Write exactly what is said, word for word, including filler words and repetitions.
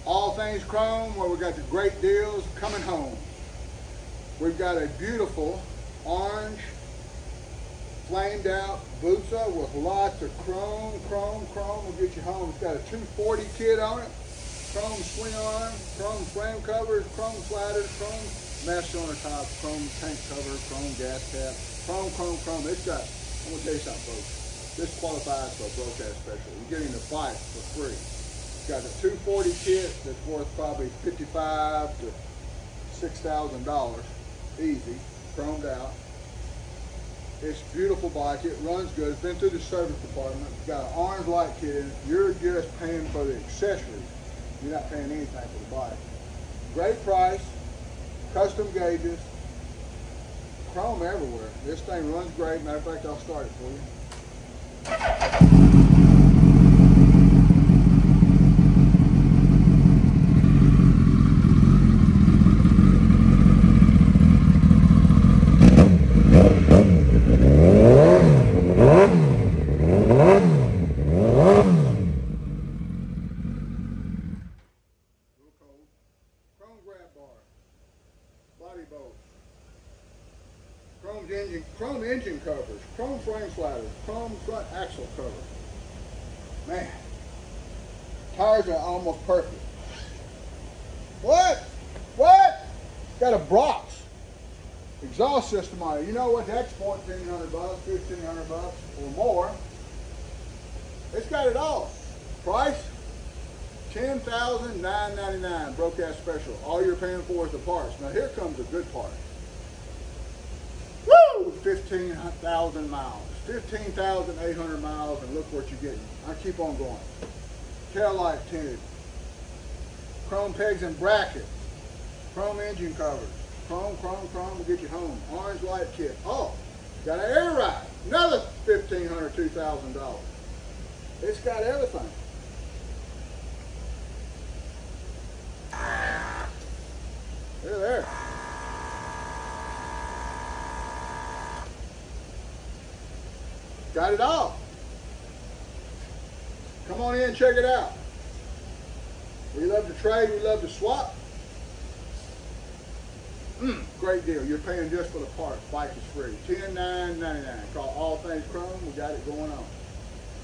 All Things Chrome, where we got the great deals coming home. We've got a beautiful orange flamed out Busa with lots of chrome, chrome, chrome will get you home. It's got a two forty kit on it, chrome swing arm, chrome frame covers, chrome sliders, chrome mesh on the top, chrome tank cover, chrome gas cap, chrome, chrome, chrome. It's got, I'm gonna tell you something, folks. This qualifies for a broadcast special. You're getting the bike for free. It's got a two forty kit that's worth probably fifty-five to six thousand dollars, easy, chromed out. It's a beautiful bike. It runs good. It's been through the service department. It's got an orange light kit in it. You're just paying for the accessories. You're not paying anything for the bike. Great price, custom gauges, chrome everywhere. This thing runs great. Matter of fact, I'll start it for you. Chrome grab bar, body bolts, chrome engine, chrome engine covers, chrome frame sliders, chrome front axle cover. Man, tires are almost perfect. What? What? Got a Brox exhaust system on it. You know what? That's fourteen hundred bucks, fifteen hundred bucks or more. It's got it all. Price? ten thousand nine hundred ninety-nine dollars, broadcast special. All you're paying for is the parts. Now here comes the good part. Woo! fifteen thousand miles. fifteen thousand eight hundred miles, and look what you're getting. I keep on going. Tail light tinted. Chrome pegs and brackets. Chrome engine covers. Chrome, chrome, chrome will get you home. Orange light kit. Oh, got an air ride. Another fifteen hundred dollars, two thousand dollars. It's got everything. There, there. Got it all. Come on in and check it out. We love to trade, we love to swap. Mm, great deal. You're paying just for the parts. Bike is free. ten thousand nine hundred ninety-nine dollars. Call All Things Chrome. We got it going on.